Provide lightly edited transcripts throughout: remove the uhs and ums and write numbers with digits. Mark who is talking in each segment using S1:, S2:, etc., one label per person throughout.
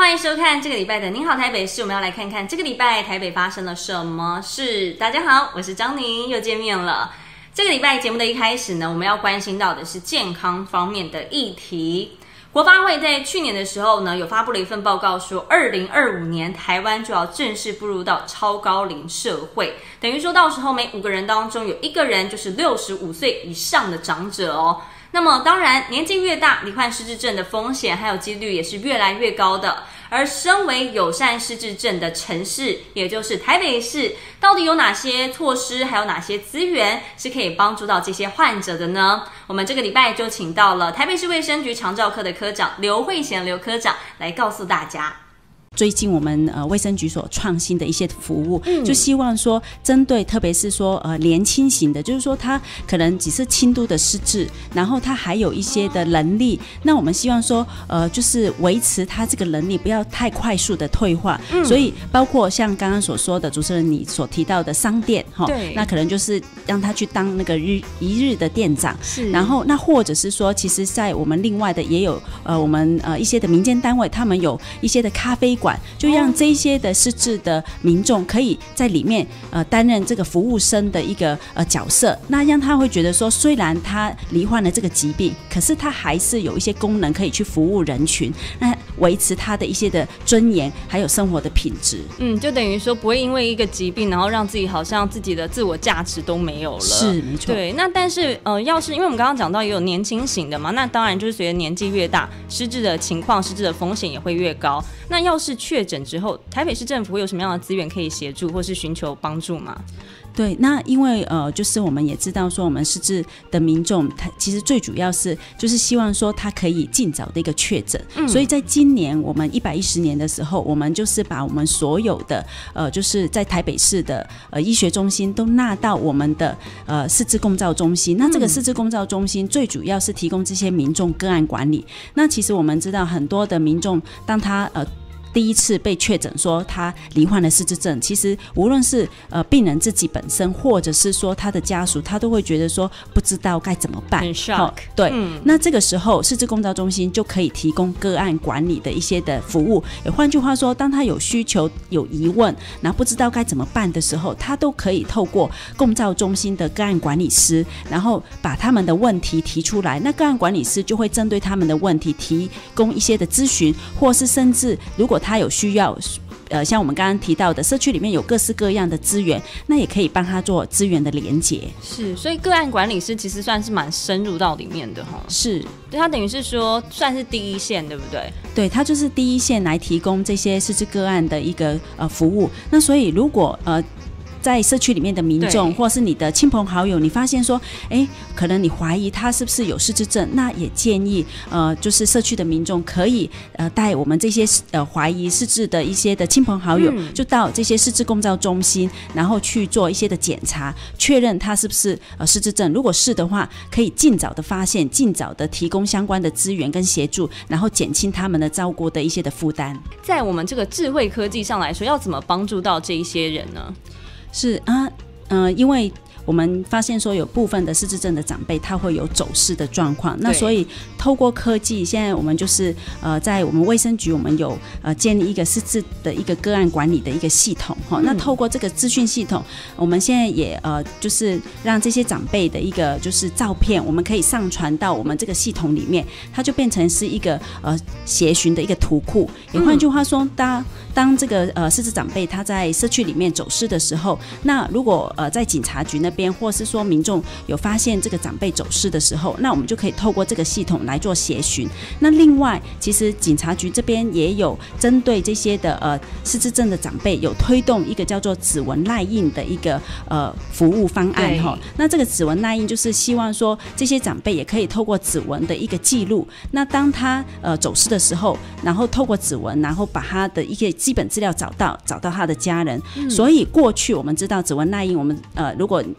S1: 欢迎收看这个礼拜的您好台北市，我们要来看看这个礼拜台北发生了什么事。大家好，我是张宁，又见面了。这个礼拜节目的一开始呢，我们要关心到的是健康方面的议题。国发会在去年的时候呢，有发布了一份报告说，2025年台湾就要正式步入到超高龄社会，等于说到时候每5个人当中有1个人就是65岁以上的长者哦。那么当然，年纪越大，罹患失智症的风险还有几率也是越来越高的。而身为友善失智症的城市，也就是台北市，到底有哪些措施，还有哪些资源是可以帮助到这些患者的呢？我们这个礼拜就请到了台北市卫生局长照科的科长刘慧贤刘科长来告诉大家。
S2: 最近我们卫生局所创新的一些服务，就希望说针对特别是说年轻型的，就是说他可能只是轻度的失智，然后他还有一些的能力，那我们希望说就是维持他这个能力不要太快速的退化，所以包括像刚刚所说的主持人你所提到的商店
S1: 对，
S2: 那可能就是让他去当那个一日的店长，是，然后那或者是说其实在我们另外的也有我们一些的民间单位，他们有一些的咖啡馆，就让这些的失智的民众可以在里面担任这个服务生的一个角色，那让他会觉得说，虽然他罹患了这个疾病，可是他还是有一些功能可以去服务人群，那维持他的一些的尊严还有生活的品质。
S1: 就等于说不会因为一个疾病，然后让自己好像自己的自我价值都没有了。
S2: 是，没错。
S1: 对，那但是要是因为我们刚刚讲到也有年轻型的嘛，那当然就是随着年纪越大，失智的情况、失智的风险也会越高。那要是确诊之后，台北市政府会有什么样的资源可以协助或是寻求帮助吗？
S2: 对，那因为就是我们也知道说，我们失智的民众，他其实最主要是就是希望说他可以尽早的一个确诊，所以在今年我们110年的时候，我们就是把我们所有的就是在台北市的医学中心都纳到我们的失智共照中心。那这个失智共照中心最主要是提供这些民众个案管理。那其实我们知道很多的民众，当他第一次被确诊说他罹患了失智症，其实无论是病人自己本身，或者是说他的家属，他都会觉得说不知道该怎么办，
S1: 很 shock。
S2: 对，那这个时候失智共照中心就可以提供个案管理的一些的服务。也换句话说，当他有需求、有疑问，然后不知道该怎么办的时候，他都可以透过共照中心的个案管理师，然后把他们的问题提出来。那个案管理师就会针对他们的问题提供一些的咨询，或是甚至如果他有需要像我们刚刚提到的社区里面有各式各样的资源，那也可以帮他做资源的连结。
S1: 是，所以个案管理师其实算是蛮深入到里面的哈。
S2: 是，
S1: 对，他等于是说算是第一线，对不对？
S2: 对，他就是第一线来提供这些失智个案的一个服务。那所以如果在社区里面的民众，或是你的亲朋好友，你发现说，可能你怀疑他是不是有失智症，那也建议就是社区的民众可以带我们这些怀疑失智的一些的亲朋好友，就到这些失智共照中心，然后去做一些的检查，确认他是不是失智症。如果是的话，可以尽早的发现，尽早的提供相关的资源跟协助，然后减轻他们的照顾的一些的负担。
S1: 在我们这个智慧科技上来说，要怎么帮助到这一些人呢？
S2: 是啊，因为我们发现说有部分的失智症的长辈他会有走失的状况，那所以透过科技，现在我们就是在我们卫生局，我们有建立一个失智的一个个案管理的一个系统那透过这个资讯系统，我们现在也就是让这些长辈的一个就是照片，我们可以上传到我们这个系统里面，它就变成是一个协寻的一个图库。也换句话说，当这个失智长辈他在社区里面走失的时候，那如果在警察局那边，或是说民众有发现这个长辈走失的时候，那我们就可以透过这个系统来做协寻。那另外，其实警察局这边也有针对这些的失智症的长辈，有推动一个叫做指纹捺印的一个服务方案那这个指纹捺印就是希望说这些长辈也可以透过指纹的一个记录，那当他走失的时候，然后透过指纹，然后把他的一些基本资料找到他的家人。所以过去我们知道指纹捺印，我们如果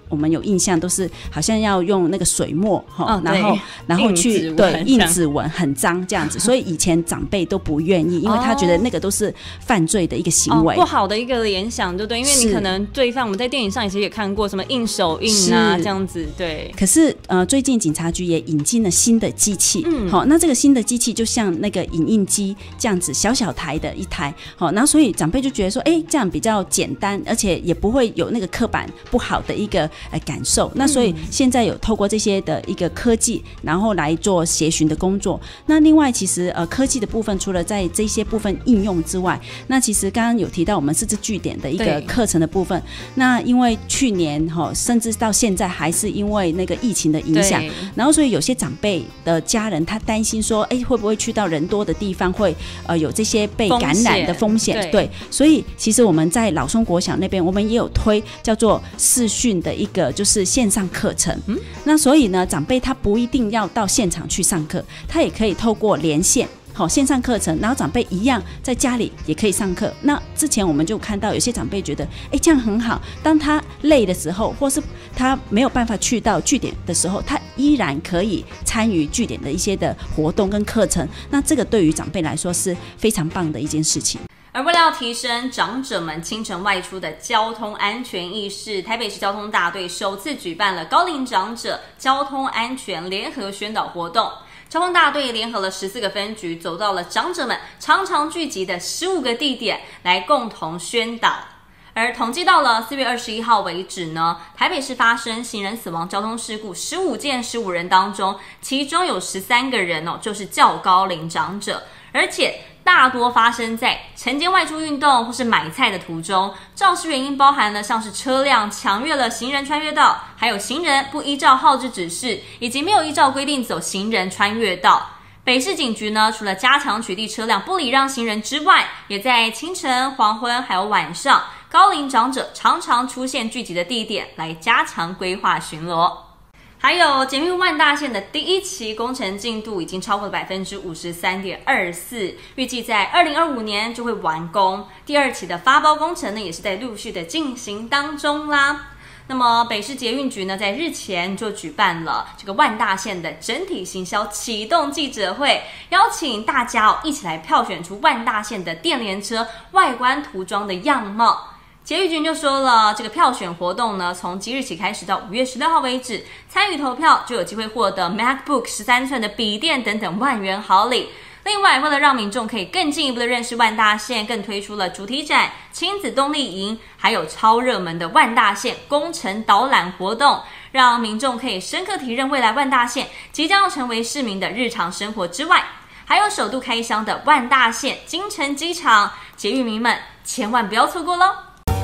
S2: 我们有印象都是好像要用那个水墨然后去印指纹很脏这样子，所以以前长辈都不愿意，因为他觉得那个都是犯罪的一个行为，
S1: 不好的一个联想，对不对？因为你可能罪犯，我们在电影上其实也看过什么印手印啊这样子，对。
S2: 可是最近警察局也引进了新的机器，那这个新的机器就像那个影印机这样子，小小台的一台，然后所以长辈就觉得说，这样比较简单，而且也不会有那个刻板不好的一个感受。那所以现在有透过这些的一个科技，然后来做协寻的工作。那另外其实科技的部分，除了在这些部分应用之外，那其实刚刚有提到我们失智据点的一个课程的部分。那因为去年甚至到现在还是因为那个疫情的影响，然后所以有些长辈的家人他担心说，会不会去到人多的地方会有这些被感染的风险？对，所以其实我们在老松国小那边，我们也有推叫做视讯的一个就是线上课程。那所以呢，长辈他不一定要到现场去上课，他也可以透过连线线上课程，然后长辈一样在家里也可以上课。那之前我们就看到有些长辈觉得这样很好，当他累的时候，或是他没有办法去到据点的时候，他依然可以参与据点的一些的活动跟课程。那这个对于长辈来说是非常棒的一件事情。
S1: 而为了要提升长者们清晨外出的交通安全意识，台北市交通大队首次举办了高龄长者交通安全联合宣导活动。交通大队联合了14个分局，走到了长者们常常聚集的15个地点，来共同宣导。而统计到了4月21号为止呢，台北市发生行人死亡交通事故15件15人当中，其中有13个人就是较高龄长者，而且大多发生在晨间外出运动或是买菜的途中。肇事原因包含了像是车辆抢越了行人穿越道，还有行人不依照号志指示，以及没有依照规定走行人穿越道。北市警局呢，除了加强取缔车辆不礼让行人之外，也在清晨、黄昏还有晚上高龄长者常常出现聚集的地点来加强规划巡逻。还有捷运万大线的第一期工程进度已经超过了 53.24%， 预计在2025年就会完工。第二期的发包工程呢，也是在陆续的进行当中啦。那么北市捷运局呢，在日前就举办了这个万大线的整体行销启动记者会，邀请大家一起来票选出万大线的电联车外观涂装的样貌。捷运局就说了，这个票选活动呢，从即日起开始到5月16号为止，参与投票就有机会获得 MacBook 13寸的笔电等等万元好礼。另外，为了让民众可以更进一步的认识万大线，更推出了主题展、亲子动力营，还有超热门的万大线工程导览活动，让民众可以深刻体认未来万大线即将要成为市民的日常生活之外，还有首度开箱的万大线金城机场，捷运迷们千万不要错过咯。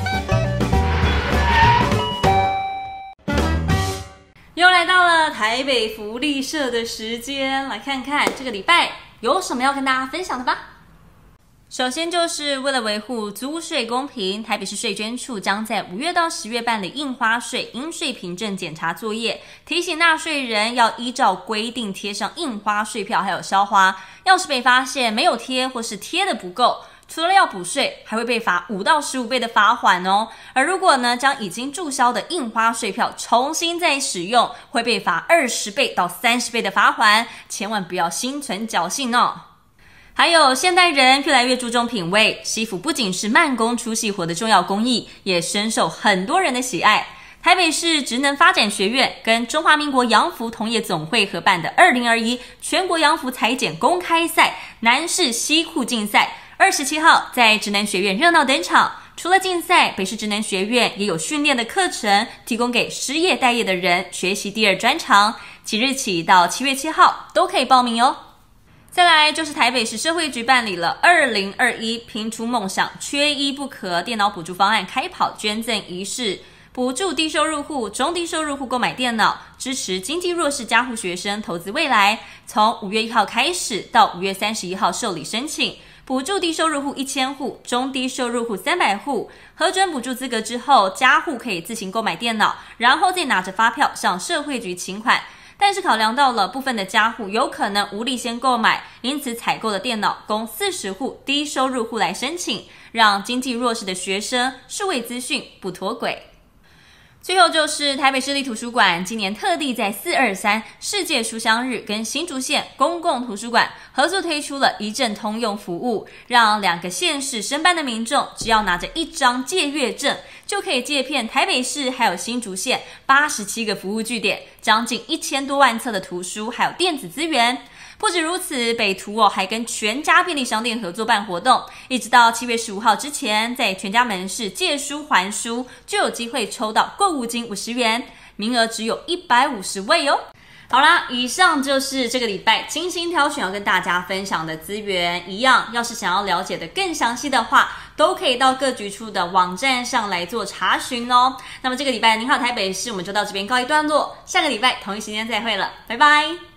S1: 又来到了台北福利社的时间，来看看这个礼拜有什么要跟大家分享的吧。首先就是为了维护租税公平，台北市税捐处将在5月到10月办理印花税应税凭证检查作业，提醒纳税人要依照规定贴上印花税票还有销花，要是被发现没有贴或是贴的不够，除了要补税，还会被罚5到15倍的罚款哦。而如果呢，将已经注销的印花税票重新再使用，会被罚20倍到30倍的罚款，千万不要心存侥幸哦。还有现代人越来越注重品味，西服不仅是慢工出细活的重要工艺，也深受很多人的喜爱。台北市职能发展学院跟中华民国洋服同业总会合办的2021全国洋服裁剪公开赛男士西裤竞赛，27号在职能学院热闹登场。除了竞赛，北市职能学院也有训练的课程，提供给失业待业的人学习第二专长。即日起到7月7号都可以报名哦。再来就是台北市社会局办理了2021拼出梦想缺一不可电脑补助方案开跑捐赠仪式，补助低收入户、中低收入户购买电脑，支持经济弱势家户学生投资未来。从5月1号开始到5月31号受理申请，补助低收入户1000户，中低收入户300户。核准补助资格之后，家户可以自行购买电脑，然后再拿着发票向社会局请款。但是考量到了部分的家户有可能无力先购买，因此采购的电脑供40户低收入户来申请，让经济弱势的学生数位资讯不脱轨。 最后就是台北市立图书馆今年特地在423世界书香日跟新竹县公共图书馆合作推出了一证通用服务，让2个县市申办的民众只要拿着1张借阅证，就可以借遍台北市还有新竹县87个服务据点，将近1000多万册的图书还有电子资源。不止如此，北图还跟全家便利商店合作办活动，一直到7月15号之前，在全家门市借书还书就有机会抽到购物金50元，名额只有150位哦。好啦，以上就是这个礼拜精心挑选要跟大家分享的资源。一样，要是想要了解的更详细的话，都可以到各局处的网站上来做查询哦。那么这个礼拜您好台北市我们就到这边告一段落，下个礼拜同一时间再会了，拜拜。